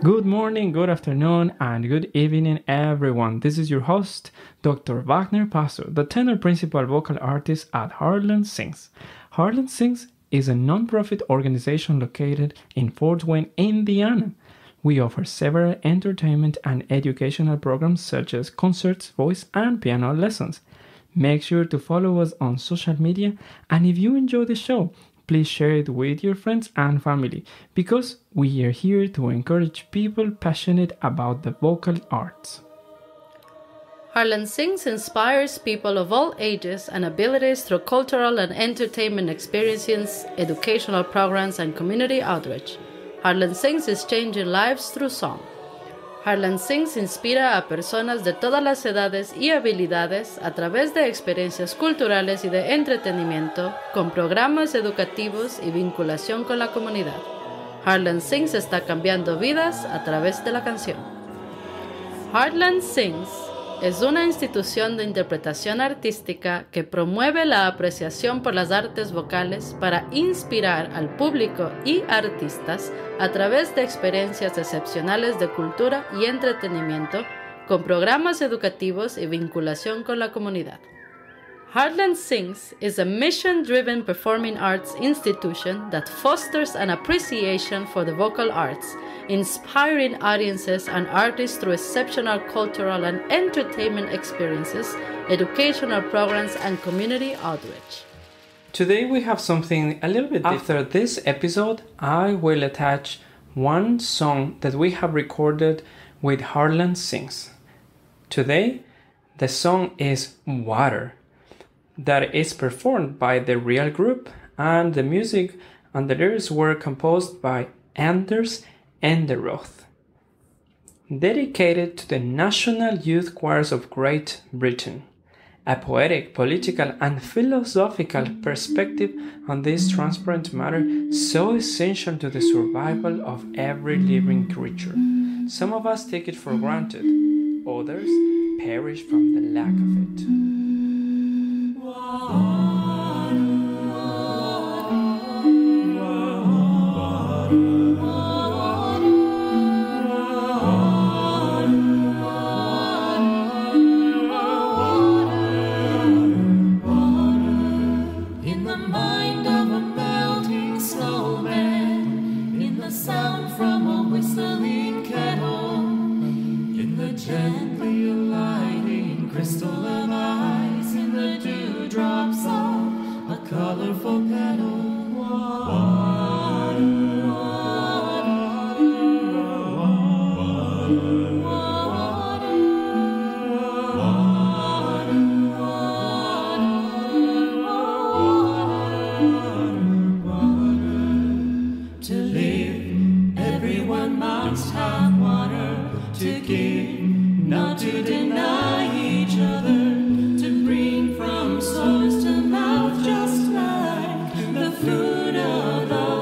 Good morning, good afternoon, and good evening, everyone. This is your host, Dr. Wagner Paso, the tenor principal vocal artist at Heartland Sings. Heartland Sings is a non-profit organization located in Fort Wayne, Indiana. We offer several entertainment and educational programs such as concerts, voice, and piano lessons. Make sure to follow us on social media, and if you enjoy the show, please share it with your friends and family, because we are here to encourage people passionate about the vocal arts. Heartland Sings inspires people of all ages and abilities through cultural and entertainment experiences, educational programs, and community outreach. Heartland Sings is changing lives through song. Heartland Sings inspira a personas de todas las edades y habilidades a través de experiencias culturales y de entretenimiento, con programas educativos y vinculación con la comunidad. Heartland Sings está cambiando vidas a través de la canción. Heartland Sings es una institución de interpretación artística que promueve la apreciación por las artes vocales para inspirar al público y artistas a través de experiencias excepcionales de cultura y entretenimiento, con programas educativos y vinculación con la comunidad. Heartland Sings is a mission-driven performing arts institution that fosters an appreciation for the vocal arts, inspiring audiences and artists through exceptional cultural and entertainment experiences, educational programs, and community outreach. Today we have something a little bit different. After this episode, I will attach one song that we have recorded with Heartland Sings. Today, the song is Water, that is performed by the real group, and the music and the lyrics were composed by Anders Enderoth. Dedicated to the National Youth Choirs of Great Britain, a poetic, political, and philosophical perspective on this transparent matter so essential to the survival of every living creature. Some of us take it for granted, others perish from the lack of it. Gently alighting crystal of eyes in the dewdrops of a colorful petal. Water, to live, everyone must have water to give. Not to deny each other, to bring from source to mouth, just like the fruit of the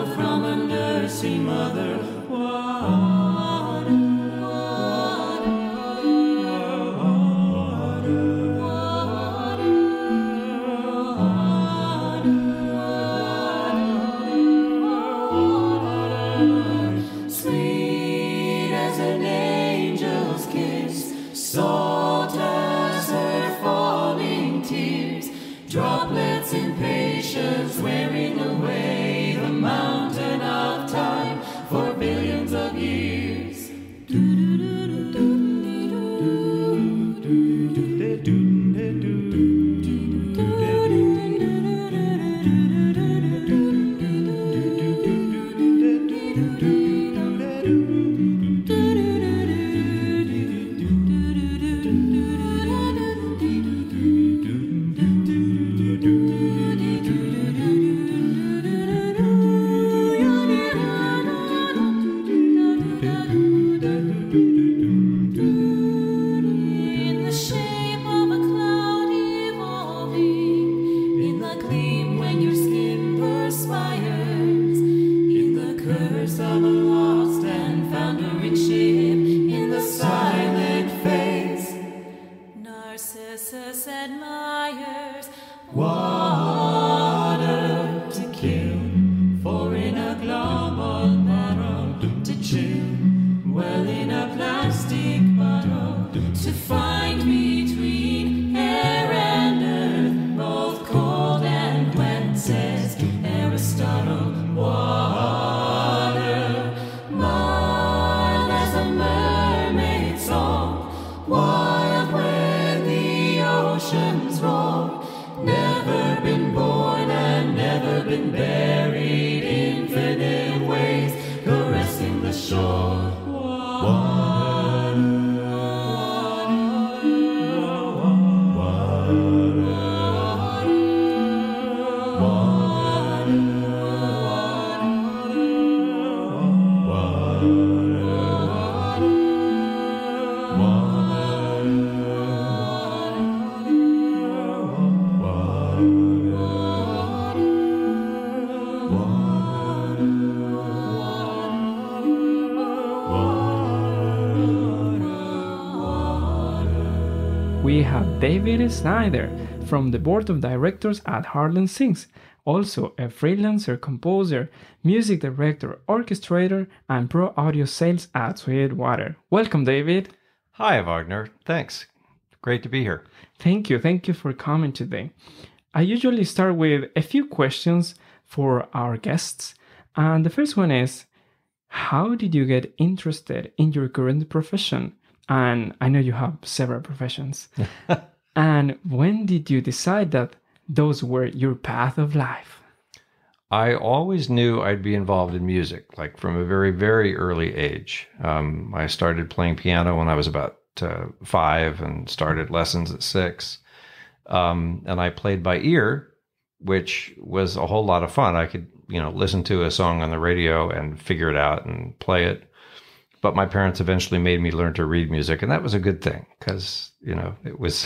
David Snyder from the board of directors at Heartland Sings, also a freelancer, composer, music director, orchestrator, and pro audio sales at Sweetwater. Welcome, David. Hi, Wagner. Thanks. Great to be here. Thank you. Thank you for coming today. I usually start with a few questions for our guests. And the first one is, how did you get interested in your current profession? And I know you have several professions. And when did you decide that those were your path of life? I always knew I'd be involved in music, like from a very, very early age. I started playing piano when I was about 5 and started lessons at 6. And I played by ear, which was a whole lot of fun. I could, listen to a song on the radio and figure it out and play it. But my parents eventually made me learn to read music, and that was a good thing because, it was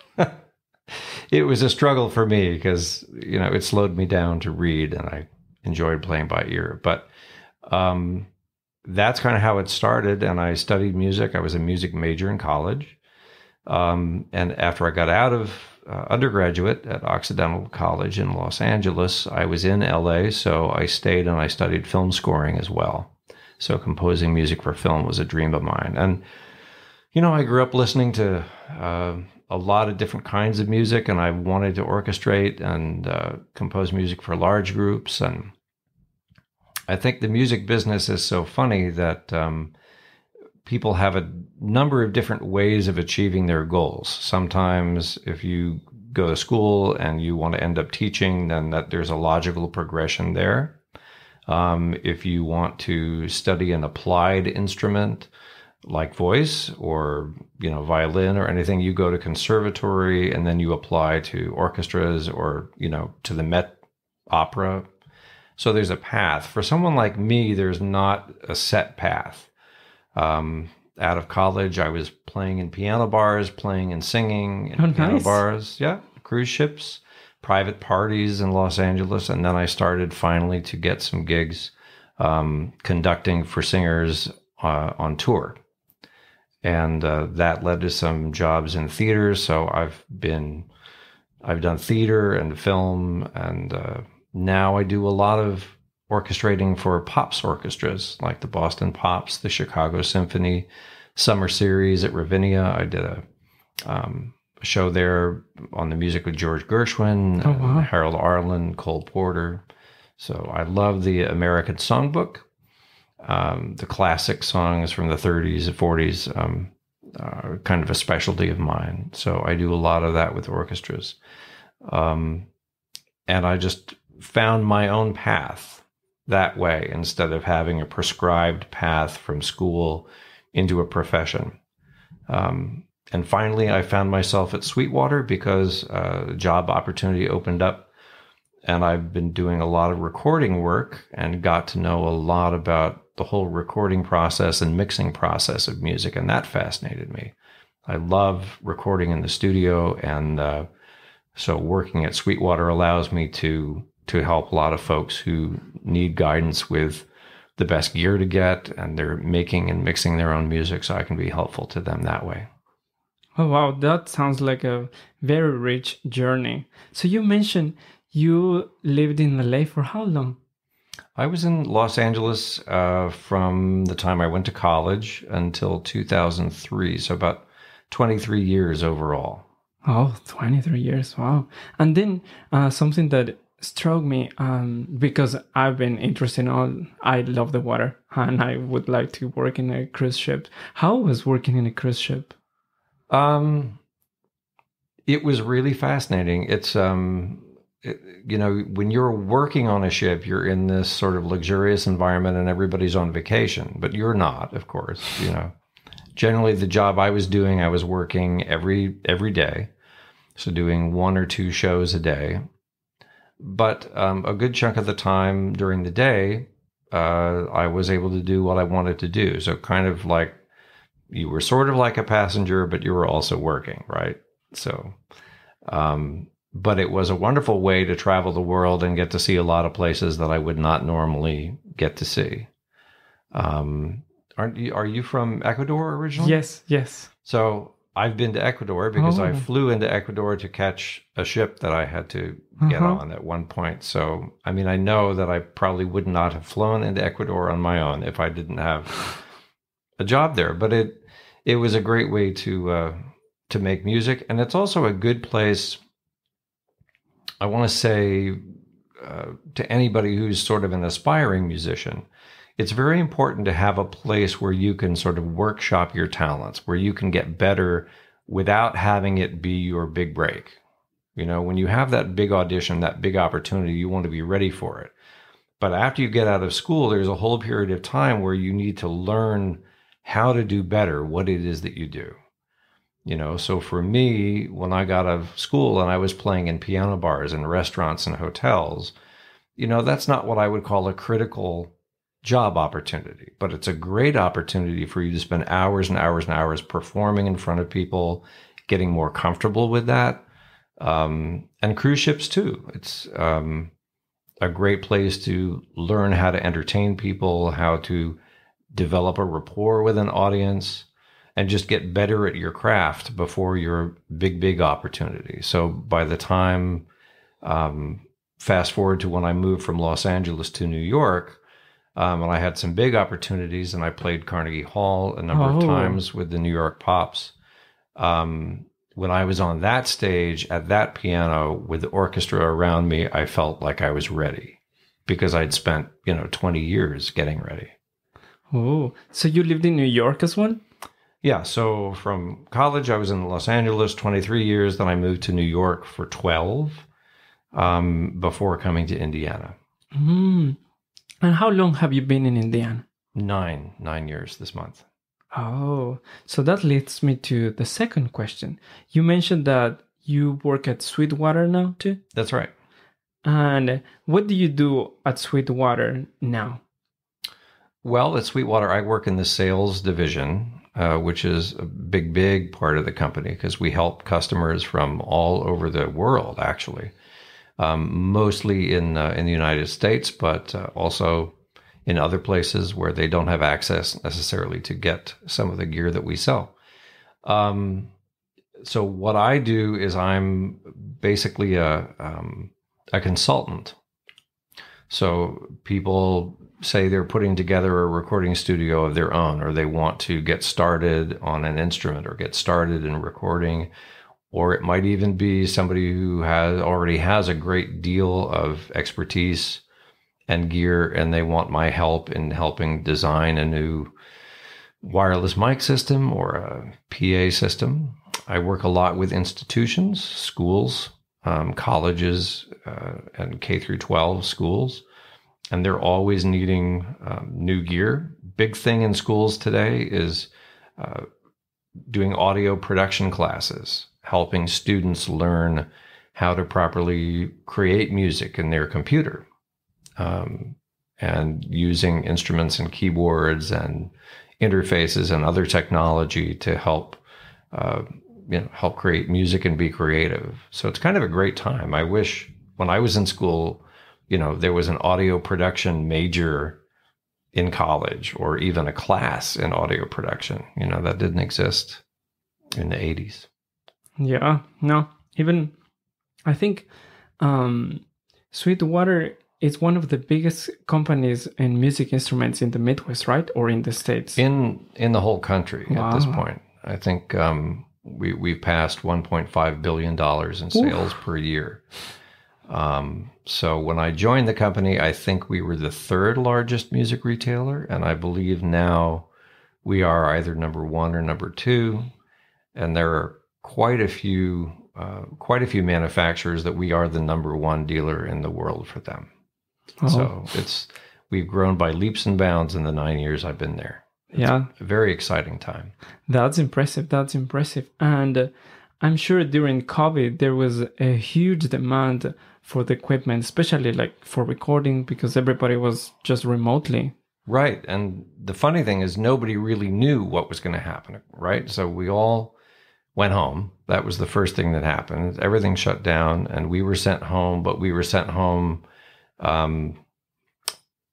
it was a struggle for me because, it slowed me down to read, and I enjoyed playing by ear. But that's kind of how it started, and I studied music. I was a music major in college. And after I got out of undergraduate at Occidental College in Los Angeles, I was in LA, so I stayed and I studied film scoring as well. So composing music for film was a dream of mine. And, I grew up listening to a lot of different kinds of music, and I wanted to orchestrate and compose music for large groups. And I think the music business is so funny that people have a number of different ways of achieving their goals. Sometimes if you go to school and you want to end up teaching, then there's a logical progression there. If you want to study an applied instrument like voice or, violin or anything, you go to conservatory and then you apply to orchestras or, to the Met Opera. So there's a path. For someone like me, there's not a set path. Out of college, I was playing in piano bars, playing and singing in piano bars. Yeah, cruise ships, private parties in Los Angeles. And then I started finally to get some gigs conducting for singers on tour. And that led to some jobs in theaters. So I've done theater and film, and now I do a lot of orchestrating for Pops orchestras, like the Boston Pops, the Chicago Symphony, Summer Series at Ravinia. I did a show there on the music with George Gershwin, Harold Arlen, Cole Porter. So I love the American Songbook, the classic songs from the 30s and 40s, kind of a specialty of mine. So I do a lot of that with orchestras. And I just found my own path that way instead of having a prescribed path from school into a profession. And finally, I found myself at Sweetwater because a job opportunity opened up, and I've been doing a lot of recording work and got to know a lot about the whole recording process and mixing process of music, and that fascinated me. I love recording in the studio, and so working at Sweetwater allows me to help a lot of folks who need guidance with the best gear to get, and they're making and mixing their own music, so I can be helpful to them that way. Oh, wow. That sounds like a very rich journey. So you mentioned you lived in LA for how long? I was in Los Angeles from the time I went to college until 2003, so about 23 years overall. Oh, 23 years. Wow. And then something that struck me because I've been interested in I love the water and I would like to work in a cruise ship. How was working in a cruise ship? It was really fascinating. It's, when you're working on a ship, you're in this sort of luxurious environment and everybody's on vacation, but you're not, of course, Generally, the job I was doing, I was working every day. So doing 1 or 2 shows a day. But a good chunk of the time during the day, I was able to do what I wanted to do. So kind of like you were sort of like a passenger, but you were also working, right? So, but it was a wonderful way to travel the world and get to see a lot of places that I would not normally get to see. Are you from Ecuador originally? Yes. So I've been to Ecuador because I Oh. flew into Ecuador to catch a ship that I had to get on at one point. So, I mean, I know that I probably would not have flown into Ecuador on my own if I didn't have a job there. But it was a great way to make music, and it's also a good place. I want to say to anybody who's sort of an aspiring musician, it's very important to have a place where you can sort of workshop your talents, where you can get better without having it be your big break. You know, when you have that big audition, that big opportunity, you want to be ready for it. But after you get out of school, there's a whole period of time where you need to learn how to do better what it is that you do. You know, so for me, when I got out of school and I was playing in piano bars and restaurants and hotels, you know, that's not what I would call a critical job opportunity, but it's a great opportunity for you to spend hours and hours and hours performing in front of people, getting more comfortable with that. And cruise ships too. It's a great place to learn how to entertain people, how to develop a rapport with an audience, and just get better at your craft before your big opportunity. So by the time, fast forward to when I moved from Los Angeles to New York, and I had some big opportunities, and I played Carnegie Hall a number of times with the New York Pops. When I was on that stage at that piano with the orchestra around me, I felt like I was ready because I'd spent, 20 years getting ready. Oh, so you lived in New York as well? Yeah, so from college, I was in Los Angeles 23 years. Then I moved to New York for 12 before coming to Indiana. Mm. And how long have you been in Indiana? 9 years this month. Oh, so that leads me to the second question. You mentioned that you work at Sweetwater now too? That's right. And what do you do at Sweetwater now? Well, at Sweetwater, I work in the sales division, which is a big part of the company because we help customers from all over the world, actually, mostly in the United States, but also in other places where they don't have access necessarily to get some of the gear that we sell. So what I do is I'm basically a consultant. So people say they're putting together a recording studio of their own, or they want to get started on an instrument or get started in recording, or it might even be somebody who already has a great deal of expertise and gear, and they want my help in helping design a new wireless mic system or a PA system. I work a lot with institutions, schools, colleges, and K through 12 schools. And they're always needing new gear. Big thing in schools today is doing audio production classes, helping students learn how to properly create music in their computer, and using instruments and keyboards and interfaces and other technology to help help create music and be creative. So it's kind of a great time. I wish when I was in school, there was an audio production major in college or even a class in audio production. That didn't exist in the 80s. Yeah, no, even I think Sweetwater is one of the biggest companies in music instruments in the Midwest, right? Or in the States? In the whole country at this Wow. point. I think we've passed $1.5 billion in sales per year. So when I joined the company, I think we were the third largest music retailer. And I believe now we are either number one or number two. And there are quite a few manufacturers that we are the number one dealer in the world for them. Oh. So we've grown by leaps and bounds in the 9 years I've been there. It's Yeah. a very exciting time. That's impressive. That's impressive. And I'm sure during COVID, there was a huge demand for the equipment, especially like for recording, because everybody was just remotely. Right. And the funny thing is nobody really knew what was going to happen, right? So we all went home. That was the first thing that happened. Everything shut down and we were sent home, but we were sent home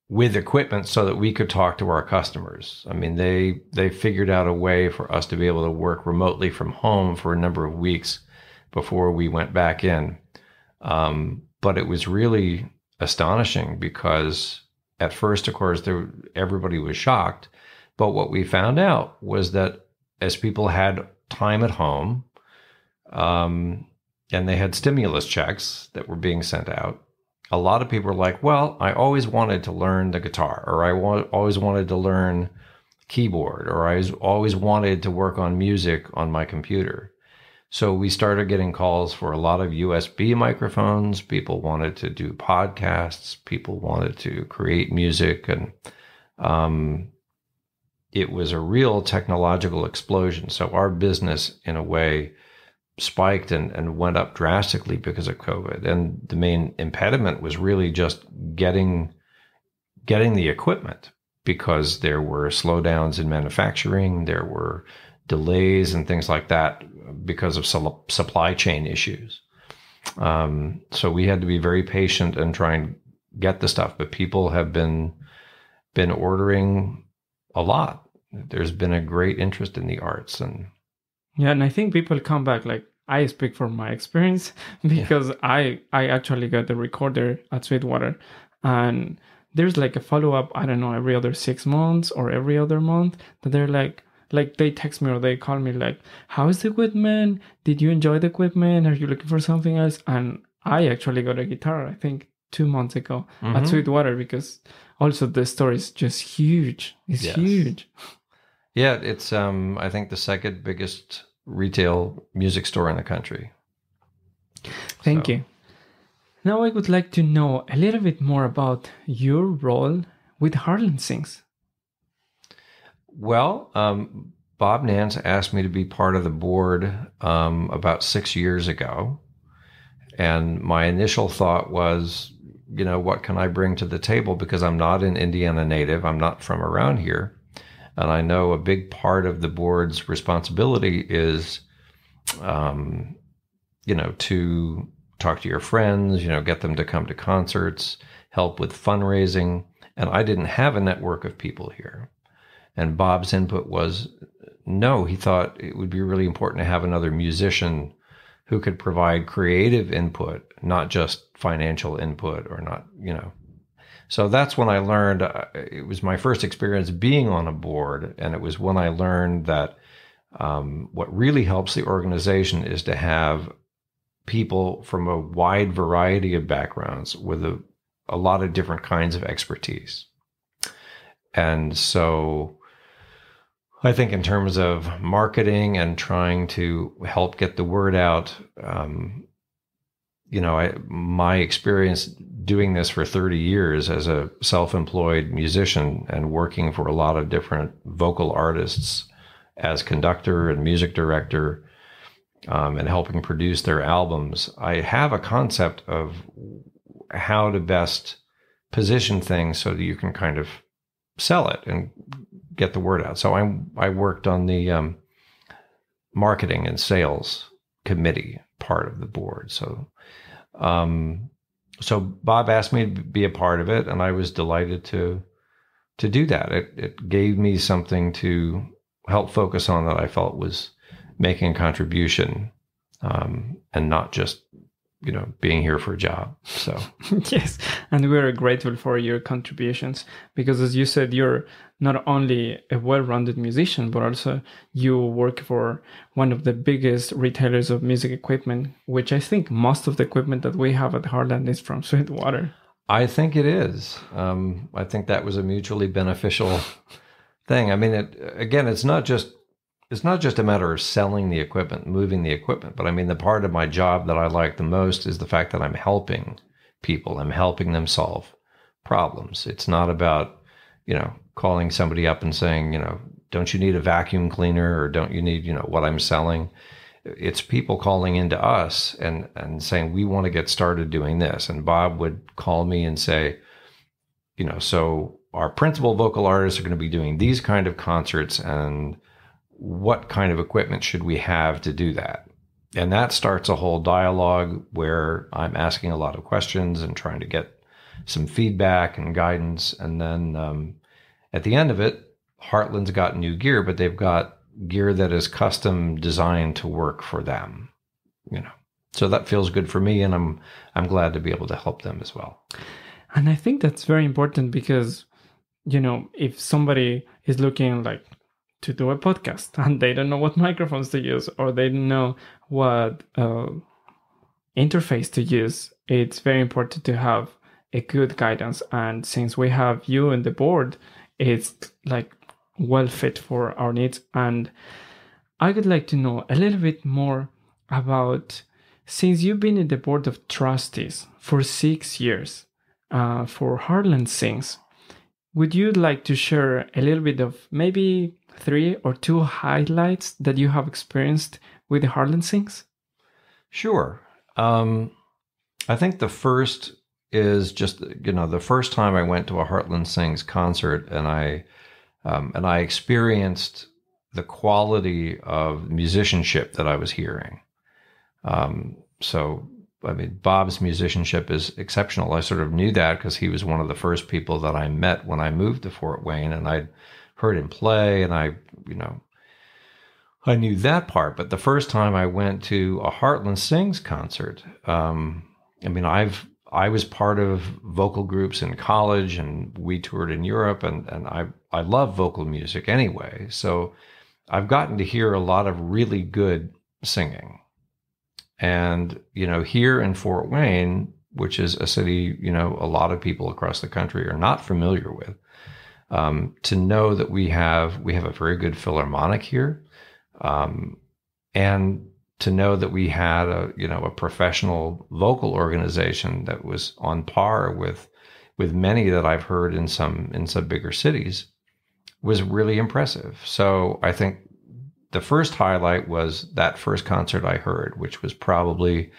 with equipment so that we could talk to our customers. I mean, they figured out a way for us to be able to work remotely from home for a number of weeks before we went back in. But it was really astonishing because at first, of course, everybody was shocked. But what we found out was that as people had time at home, and they had stimulus checks that were being sent out, a lot of people were like, well, I always wanted to learn the guitar, or I always wanted to learn keyboard, or I always wanted to work on music on my computer. So we started getting calls for a lot of USB microphones. People wanted to do podcasts. People wanted to create music. And it was a real technological explosion. So our business, in a way, spiked and went up drastically because of COVID. And the main impediment was really just getting the equipment, because there were slowdowns in manufacturing. There were delays and things like that because of supply chain issues. So we had to be very patient and try and get the stuff. But people have been ordering a lot. There's been a great interest in the arts. And I think people come back, like, I speak from my experience, because I actually got the recorder at Sweetwater, and there's like a follow-up, I don't know, every other 6 months or every other month, that they're like they text me or they call me like, how's the equipment? Did you enjoy the equipment? Are you looking for something else? And I actually got a guitar, I think 2 months ago at Sweetwater, because also the store is just huge. It's huge. Yeah, it's I think the second biggest retail music store in the country. Thank you. Now I would like to know a little bit more about your role with Heartland Sings. Well, Bob Nance asked me to be part of the board about 6 years ago. And my initial thought was, what can I bring to the table? Because I'm not an Indiana native. I'm not from around here. And I know a big part of the board's responsibility is, to talk to your friends, get them to come to concerts, help with fundraising. And I didn't have a network of people here. And Bob's input was, no, he thought it would be really important to have another musician who could provide creative input, not just financial input or not, So that's when I learned, it was my first experience being on a board. And it was when I learned that what really helps the organization is to have people from a wide variety of backgrounds with a lot of different kinds of expertise. And so I think in terms of marketing and trying to help get the word out, my experience doing this for 30 years as a self-employed musician and working for a lot of different vocal artists as conductor and music director, and helping produce their albums, I have a concept of how to best position things so that you can kind of sell it and get the word out. So I worked on the marketing and sales committee part of the board. So Bob asked me to be a part of it, and I was delighted to do that. It gave me something to help focus on that I felt was making a contribution, and not just being here for a job. So yes, and we're grateful for your contributions, because as you said, you're not only a well-rounded musician, but also you work for one of the biggest retailers of music equipment, which I think most of the equipment that we have at Heartland is from Sweetwater. I think it is. I think that was a mutually beneficial thing. I mean, it's not just a matter of selling the equipment, moving the equipment, but I mean, the part of my job that I like the most is the fact that I'm helping people. I'm helping them solve problems. It's not about, calling somebody up and saying, don't you need a vacuum cleaner, or don't you need, what I'm selling? It's people calling into us and saying, we want to get started doing this. And Bob would call me and say, so our principal vocal artists are going to be doing these kind of concerts, and what kind of equipment should we have to do that? And that starts a whole dialogue where I'm asking a lot of questions and trying to get some feedback and guidance. And then at the end of it, Heartland's got new gear, but they've got gear that is custom designed to work for them, you know. So that feels good for me, and I'm glad to be able to help them as well. And I think that's very important because, you know, if somebody is looking like to do a podcast and they don't know what microphones to use, or they don't know what interface to use, it's very important to have a good guidance. And since we have you on the board, it's like well fit for our needs. And I would like to know a little bit more about, since you've been in the board of trustees for 6 years for Heartland Sings, would you like to share a little bit of maybe 3 or 2 highlights that you have experienced with the Heartland Sings? Sure. I think the first is just, you know, the first time I went to a Heartland Sings concert, and I experienced the quality of musicianship that I was hearing. So, I mean, Bob's musicianship is exceptional. I sort of knew that because he was one of the first people that I met when I moved to Fort Wayne, and I'd heard him play, and I knew that part. But the first time I went to a Heartland Sings concert, I was part of vocal groups in college, and we toured in Europe, and I love vocal music anyway. So I've gotten to hear a lot of really good singing. And, you know, here in Fort Wayne, which is a city, you know, a lot of people across the country are not familiar with, to know that we have a very good philharmonic here, and to know that we had a professional vocal organization that was on par with many that I've heard in some bigger cities was really impressive. So I think the first highlight was that first concert I heard, which was probably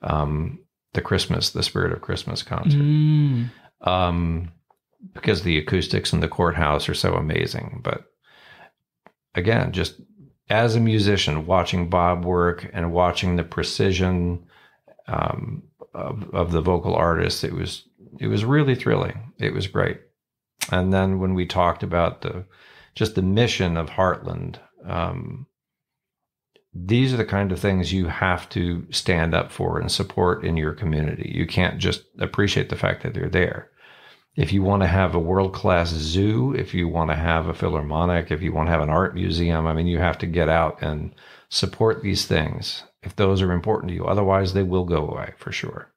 the Spirit of Christmas concert. Because the acoustics in the courthouse are so amazing. But again, just as a musician, watching Bob work and watching the precision of the vocal artists, it was really thrilling. It was great. And then when we talked about the mission of Heartland, these are the kind of things you have to stand up for and support in your community. You can't just appreciate the fact that they're there. If you want to have a world-class zoo, if you want to have a philharmonic, if you want to have an art museum, I mean, you have to get out and support these things if those are important to you. Otherwise, they will go away for sure.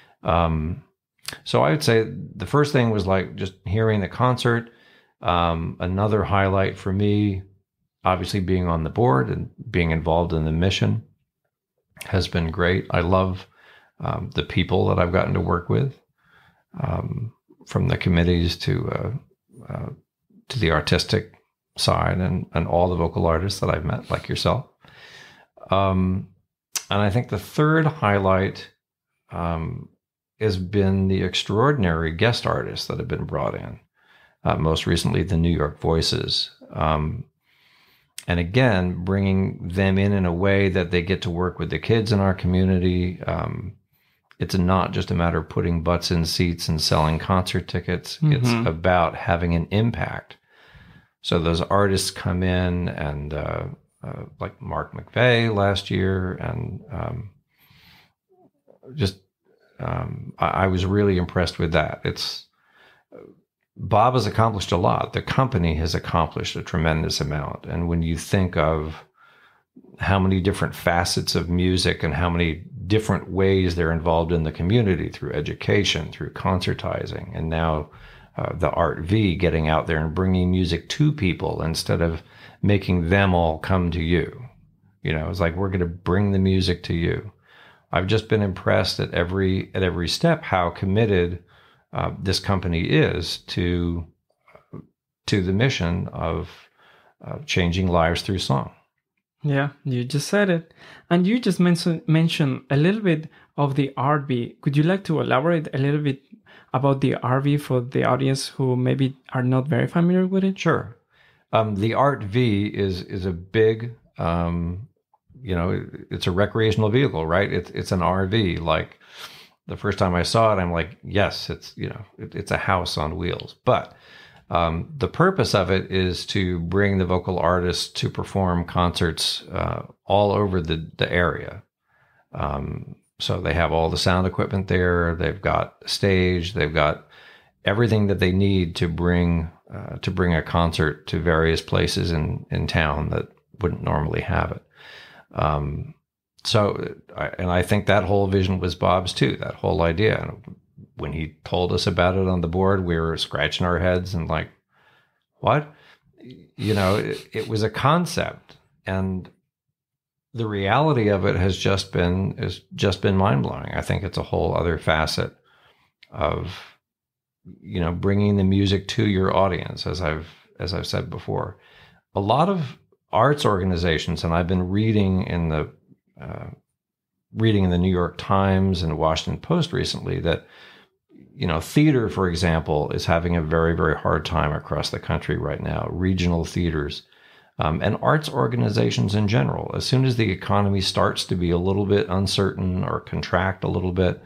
So I would say the first thing was like just hearing the concert. Another highlight for me, obviously being on the board and being involved in the mission has been great. I love the people that I've gotten to work with. From the committees to the artistic side and all the vocal artists that I've met, like yourself. And I think the third highlight has been the extraordinary guest artists that have been brought in. Most recently, the New York Voices. And again, bringing them in a way that they get to work with the kids in our community. It's not just a matter of putting butts in seats and selling concert tickets. Mm-hmm. It's about having an impact. So those artists come in and like Mark McVeigh last year, and I was really impressed with that. Bob has accomplished a lot. The company has accomplished a tremendous amount. And when you think of how many different facets of music and how many different ways they're involved in the community through education, through concertizing, and now the Art V, getting out there and bringing music to people instead of making them all come to you. You know, it's like, we're going to bring the music to you. I've just been impressed at every step how committed this company is to the mission of changing lives through song. Yeah, you just said it. And you just mentioned a little bit of the RV. Could you like to elaborate a little bit about the RV for the audience who maybe are not very familiar with it? Sure. The Art V is a big, it's a recreational vehicle, right? It's an RV. Like the first time I saw it, I'm like, yes, it's a house on wheels. But the purpose of it is to bring the vocal artists to perform concerts all over the area. So they have all the sound equipment there. They've got a stage. They've got everything that they need to bring a concert to various places in town that wouldn't normally have it. I think that whole vision was Bob's too, that whole idea. And when he told us about it on the board, we were scratching our heads and like, what? It was a concept, and the reality of it has just been mind-blowing. I think it's a whole other facet of, bringing the music to your audience, as I've said before. A lot of arts organizations, and I've been reading in the New York Times and Washington Post recently that, theater, for example, is having a very, very hard time across the country right now, regional theaters. And arts organizations in general. As soon as the economy starts to be a little bit uncertain or contract a little bit,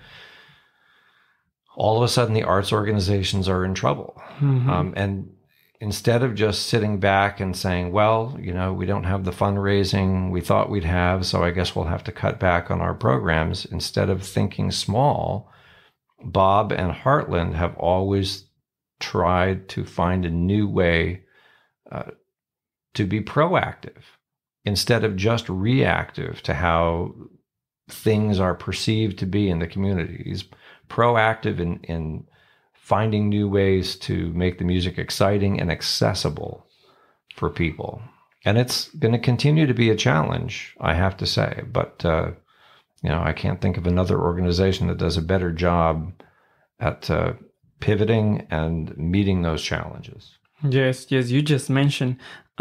all of a sudden the arts organizations are in trouble. Mm-hmm. And instead of just sitting back and saying, well, we don't have the fundraising we thought we'd have, so I guess we'll have to cut back on our programs, instead of thinking small, Bob and Heartland have always tried to find a new way to be proactive instead of just reactive to how things are perceived to be in the community. He's proactive in finding new ways to make the music exciting and accessible for people. And it's going to continue to be a challenge, I have to say. But, I can't think of another organization that does a better job at pivoting and meeting those challenges. Yes, you just mentioned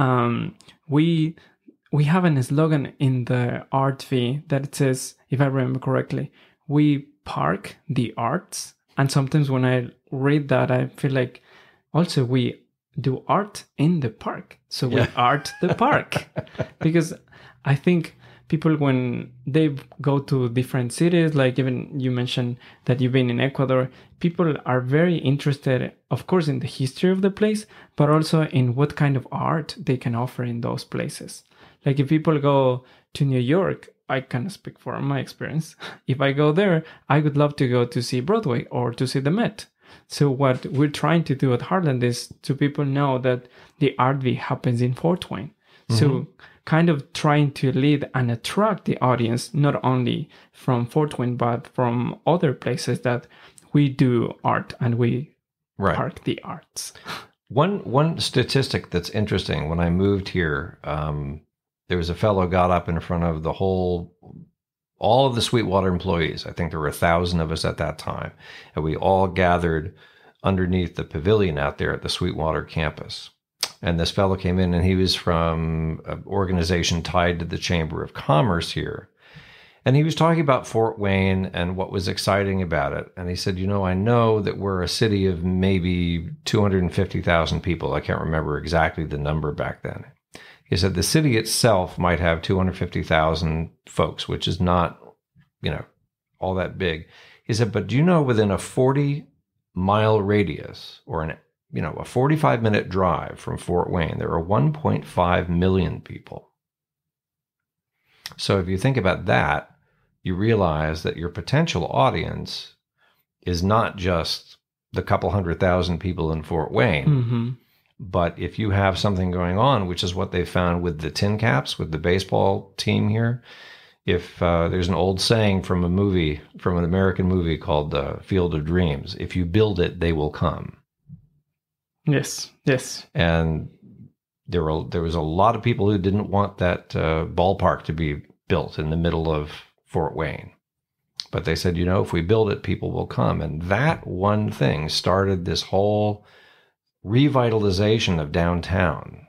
we have a slogan in the art fee that says, if I remember correctly, we park the arts. And sometimes when I read that, I feel like also we do art in the park. So we art the park. Because I think people, when they go to different cities, like even you mentioned that you've been in Ecuador, people are very interested, of course, in the history of the place, but also in what kind of art they can offer in those places. Like if people go to New York, I can speak for my experience. If I go there, I would love to go to see Broadway or to see the Met. So what we're trying to do at Heartland is to people know that the art week happens in Fort Wayne. Mm-hmm. So kind of trying to lead and attract the audience, not only from Fort Wayne, but from other places that we do art and we park the arts. One statistic that's interesting, when I moved here, there was a fellow got up in front of all of the Sweetwater employees. I think there were 1,000 of us at that time. And we all gathered underneath the pavilion out there at the Sweetwater campus. And this fellow came in, and he was from an organization tied to the Chamber of Commerce here. And he was talking about Fort Wayne and what was exciting about it. And he said, I know that we're a city of maybe 250,000 people. I can't remember exactly the number back then. He said the city itself might have 250,000 folks, which is not, all that big. He said, but do you know within a 40-mile radius or a 45-minute drive from Fort Wayne, there are 1.5 million people. So if you think about that, you realize that your potential audience is not just the couple 100,000 people in Fort Wayne. Mm-hmm. But if you have something going on, which is what they found with the Tin Caps, with the baseball team here, if there's an old saying from an American movie called Field of Dreams, if you build it, they will come. Yes. And there was a lot of people who didn't want that ballpark to be built in the middle of Fort Wayne. But they said, if we build it, people will come. And that one thing started this whole revitalization of downtown.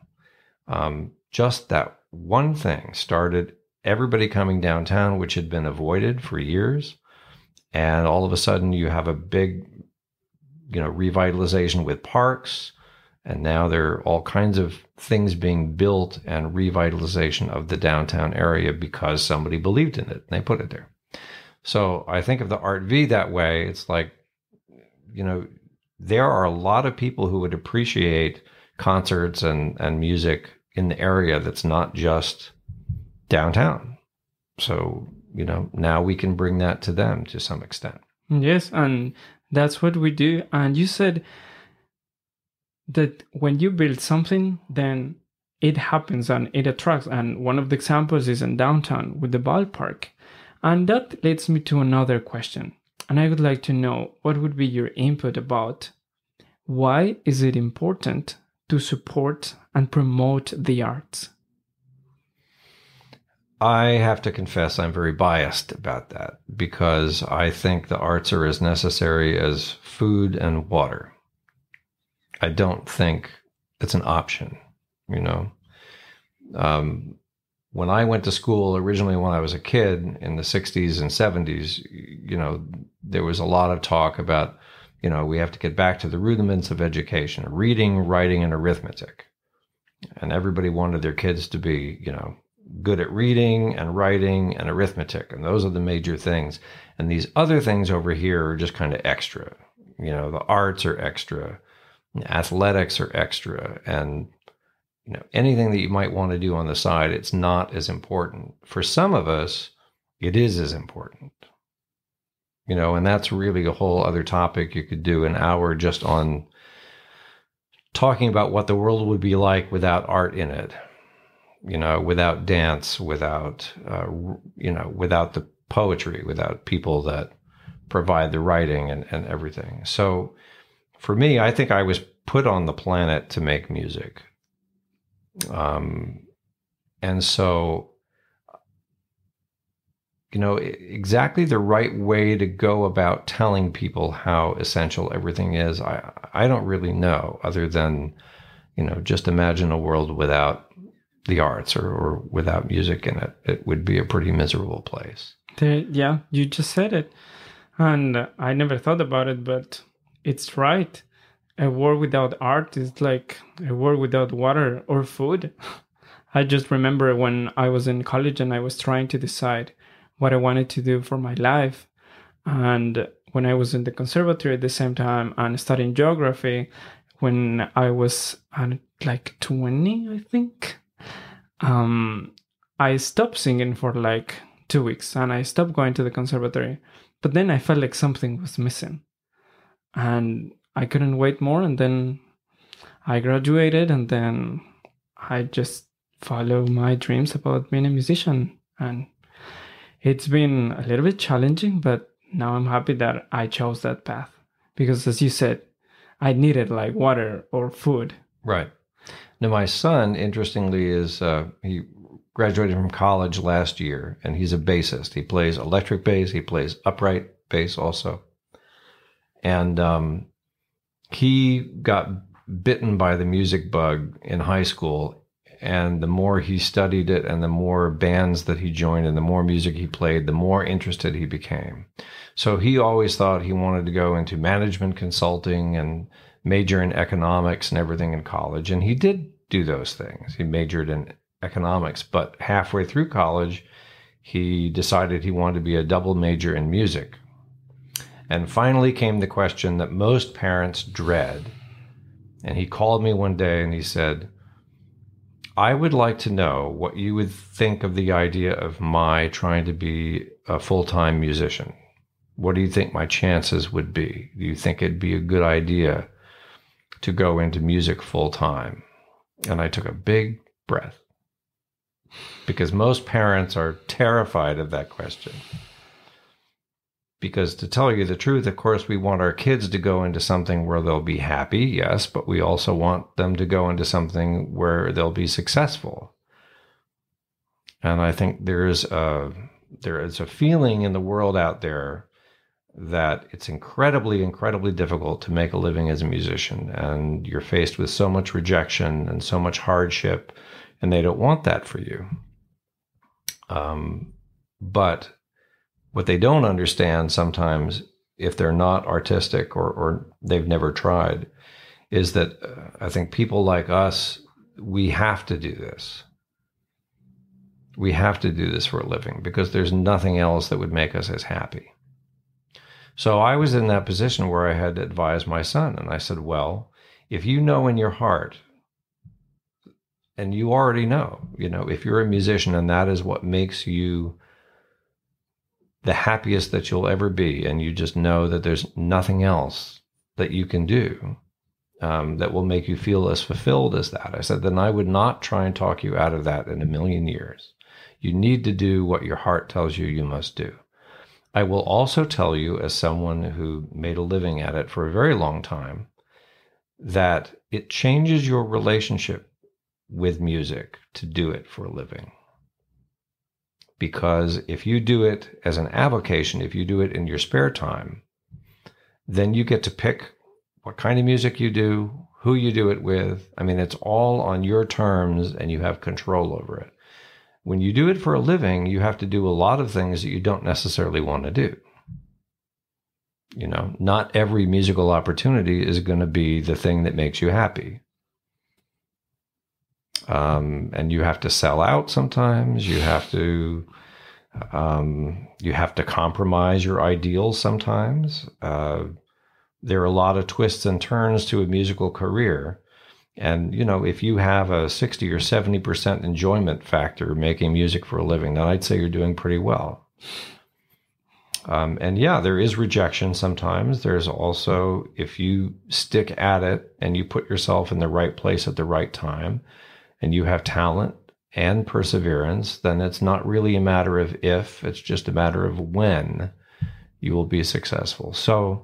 Just that one thing started everybody coming downtown, which had been avoided for years. And all of a sudden you have a big, revitalization with parks. And now there are all kinds of things being built and revitalization of the downtown area because somebody believed in it and they put it there. So I think of the Art V that way. It's like, there are a lot of people who would appreciate concerts and music in the area that's not just downtown. So, now we can bring that to them to some extent. Yes, and that's what we do. And you said that when you build something, then it happens and it attracts. And one of the examples is in downtown with the ballpark. And that leads me to another question. And I would like to know what would be your input about why is it important to support and promote the arts? I have to confess I'm very biased about that because I think the arts are as necessary as food and water. I don't think it's an option, When I went to school originally when I was a kid in the 60s and 70s, there was a lot of talk about, we have to get back to the rudiments of education, reading, writing, and arithmetic. And everybody wanted their kids to be, good at reading and writing and arithmetic. And those are the major things. And these other things over here are just kind of extra. The arts are extra, athletics are extra, and anything that you might want to do on the side, it's not as important. For some of us, it is as important. And that's really a whole other topic. You could do an hour just on talking about what the world would be like without art in it, without dance, without, without the poetry, without people that provide the writing and everything. So for me, I think I was put on the planet to make music. And so, exactly the right way to go about telling people how essential everything is, I don't really know, other than, just imagine a world without the arts or without music in it. It would be a pretty miserable place. Yeah, you just said it. And I never thought about it, but it's right. A world without art is like a world without water or food. I just remember when I was in college and I was trying to decide what I wanted to do for my life. And when I was in the conservatory at the same time and studying geography, when I was like 20, I think, I stopped singing for like 2 weeks and I stopped going to the conservatory. But then I felt like something was missing. And I couldn't wait more, and then I graduated, and then I just followed my dreams about being a musician. And it's been a little bit challenging, but now I'm happy that I chose that path. Because as you said, I needed like water or food. Right. Now, my son, interestingly, he graduated from college last year, and he's a bassist. He plays electric bass. He plays upright bass also. And he got bitten by the music bug in high school, and the more he studied it and the more bands that he joined and the more music he played, the more interested he became. So he always thought he wanted to go into management consulting and major in economics and everything in college, and he did do those things. He majored in economics, but halfway through college, he decided he wanted to be a double major in music. And finally came the question that most parents dread. And he called me one day and he said, I would like to know what you would think of the idea of my trying to be a full-time musician. What do you think my chances would be? Do you think it'd be a good idea to go into music full-time? And I took a big breath, because most parents are terrified of that question. Because to tell you the truth, of course, we want our kids to go into something where they'll be happy, yes, but we also want them to go into something where they'll be successful. And I think there is a feeling in the world out there that it's incredibly, incredibly difficult to make a living as a musician. And you're faced with so much rejection and so much hardship, and they don't want that for you. But what they don't understand sometimes, if they're not artistic or they've never tried, is that I think people like us, we have to do this. We have to do this for a living because there's nothing else that would make us as happy. So I was in that position where I had to advise my son. And I said, well, if you know in your heart, and you already know, if you're a musician and that is what makes you the happiest that you'll ever be, and you just know that there's nothing else that you can do that will make you feel as fulfilled as that. I said, then I would not try and talk you out of that in a million years. You need to do what your heart tells you you must do. I will also tell you, as someone who made a living at it for a very long time, that it changes your relationship with music to do it for a living. Because if you do it as an avocation, if you do it in your spare time, then you get to pick what kind of music you do, who you do it with. I mean, it's all on your terms and you have control over it. When you do it for a living, you have to do a lot of things that you don't necessarily want to do. Not every musical opportunity is going to be the thing that makes you happy. And you have to sell out sometimes. You have to compromise your ideals sometimes. There are a lot of twists and turns to a musical career. And, if you have a 60 or 70% enjoyment factor making music for a living, then I'd say you're doing pretty well. And yeah, there is rejection sometimes. There's also, if you stick at it and you put yourself in the right place at the right time, and you have talent and perseverance, then it's not really a matter of if, it's just a matter of when you will be successful. So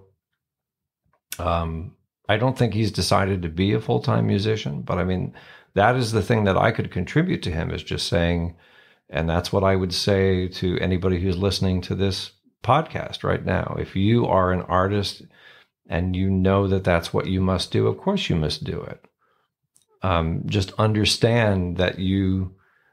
I don't think he's decided to be a full-time musician, but I mean, that is the thing that I could contribute to him, is just saying, and that's what I would say to anybody who's listening to this podcast right now. If you are an artist and you know that that's what you must do, of course you must do it. Just understand that you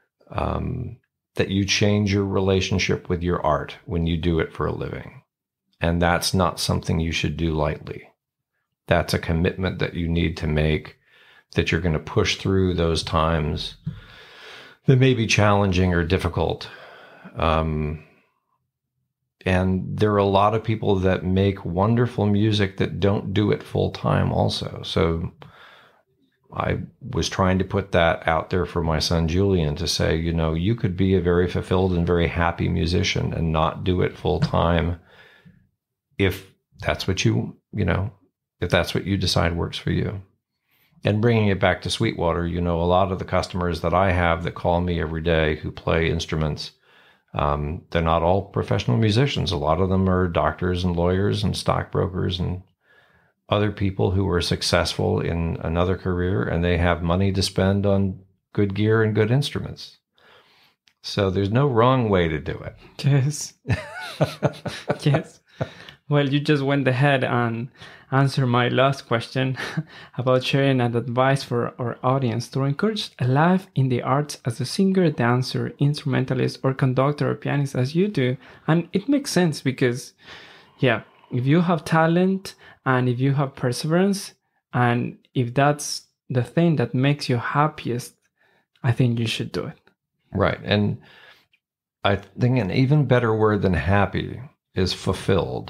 change your relationship with your art when you do it for a living. And that's not something you should do lightly. That's a commitment that you need to make, that you're going to push through those times that may be challenging or difficult. And there are a lot of people that make wonderful music that don't do it full time also. So I was trying to put that out there for my son Julian to say, you could be a very fulfilled and very happy musician and not do it full time if that's what if that's what you decide works for you. And bringing it back to Sweetwater, a lot of the customers that I have that call me every day who play instruments, they're not all professional musicians. A lot of them are doctors and lawyers and stockbrokers and other people who are successful in another career, and they have money to spend on good gear and good instruments. So there's no wrong way to do it. Yes. Yes. Well, you just went ahead and answered my last question about sharing an advice for our audience to encourage a life in the arts as a singer, dancer, instrumentalist, or conductor or pianist as you do. And it makes sense because, if you have talent and if you have perseverance, and if that's the thing that makes you happiest, I think you should do it. Right. And I think an even better word than happy is fulfilled.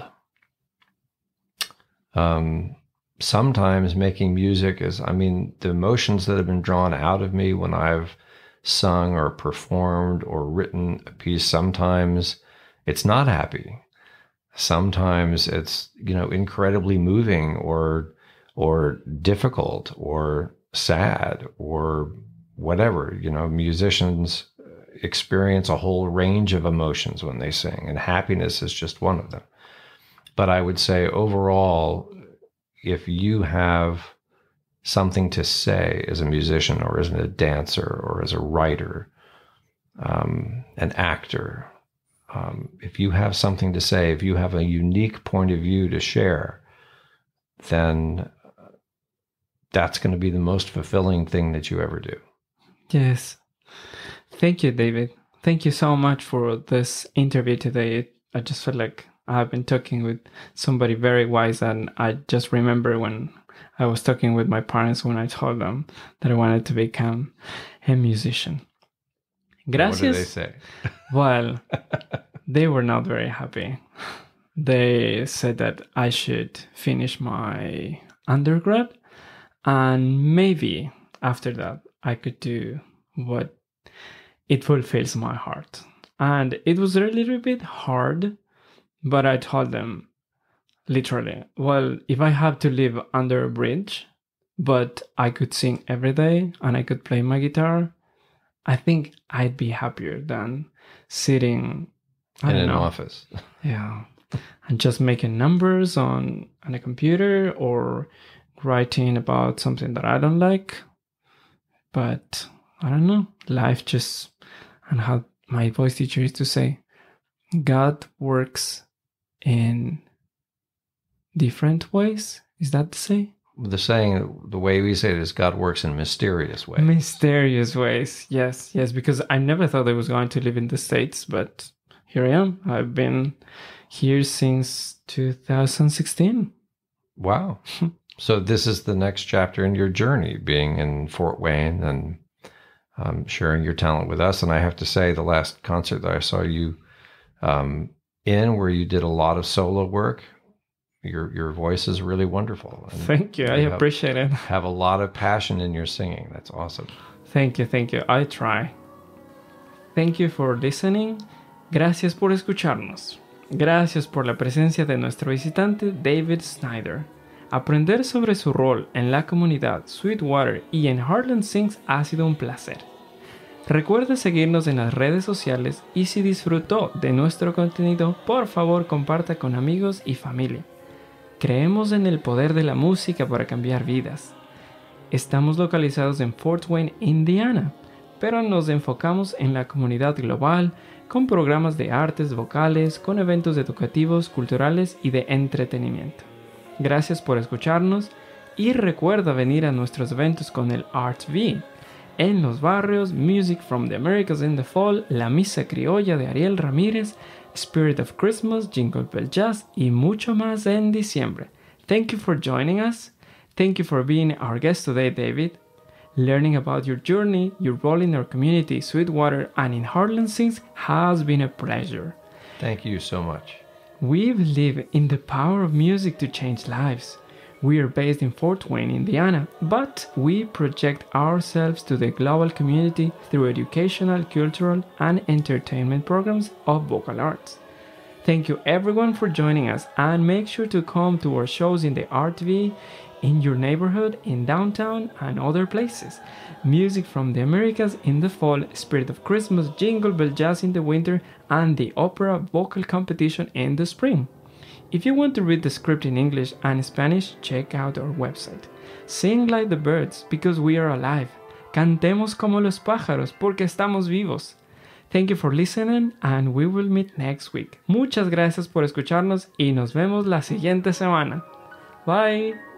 Sometimes making music the emotions that have been drawn out of me when I've sung or performed or written a piece, sometimes it's not happy. Sometimes it's, incredibly moving or difficult or sad or whatever. Musicians experience a whole range of emotions when they sing, and happiness is just one of them. But I would say overall, if you have something to say as a musician or as a dancer or as a writer, an actor, if you have something to say, if you have a unique point of view to share, then that's going to be the most fulfilling thing that you ever do. Yes. Thank you, David. Thank you so much for this interview today. I just felt like I've been talking with somebody very wise, and I just remember when I was talking with my parents when I told them that I wanted to become a musician. Gracias. What did they say? Well, they were not very happy. They said that I should finish my undergrad, and maybe after that I could do what it fulfills my heart. And it was a little bit hard, but I told them literally, well, if I have to live under a bridge, but I could sing every day and I could play my guitar, I think I'd be happier than sitting in an office. Yeah. And just making numbers on a computer or writing about something that I don't like. But I don't know. Life just, and how my voice teacher used to say, God works in different ways. Is that the say? The saying, the way we say it is, God works in mysterious ways. Mysterious ways. Yes, because I never thought I was going to live in the States, but here I am. I've been here since 2016. Wow. So this is the next chapter in your journey, being in Fort Wayne and sharing your talent with us. And I have to say, the last concert that I saw you in, where you did a lot of solo work, your voice is really wonderful. And thank you. I appreciate it. Have a lot of passion in your singing. That's awesome. Thank you. I try. Thank you for listening. Gracias por escucharnos. Gracias por la presencia de nuestro visitante David Snyder. Aprender sobre su rol en la comunidad Sweetwater y en Heartland Sings ha sido un placer. Recuerde seguirnos en las redes sociales y si disfrutó de nuestro contenido, por favor comparta con amigos y familia. Creemos en el poder de la música para cambiar vidas. Estamos localizados en Fort Wayne, Indiana, pero nos enfocamos en la comunidad global con programas de artes vocales, con eventos educativos, culturales y de entretenimiento. Gracias por escucharnos y recuerda venir a nuestros eventos con el Art V. En los barrios, Music from the Americas in the Fall, La Misa Criolla de Ariel Ramírez, Spirit of Christmas, Jingle Bell Jazz y mucho más en diciembre. Thank you for joining us. Thank you for being our guest today, David. Learning about your journey, your role in our community, Sweetwater, and in Heartland Sings has been a pleasure. Thank you so much. We believe in the power of music to change lives. We are based in Fort Wayne, Indiana, but we project ourselves to the global community through educational, cultural, and entertainment programs of vocal arts. Thank you everyone for joining us, and make sure to come to our shows in the RTV, in your neighborhood, in downtown, and other places. Music from the Americas in the fall, Spirit of Christmas, Jingle Bell Jazz in the winter, and the opera vocal competition in the spring. If you want to read the script in English and Spanish, check out our website. Sing like the birds because we are alive. Cantemos como los pájaros porque estamos vivos. Thank you for listening and we will meet next week. Muchas gracias por escucharnos y nos vemos la siguiente semana. Bye.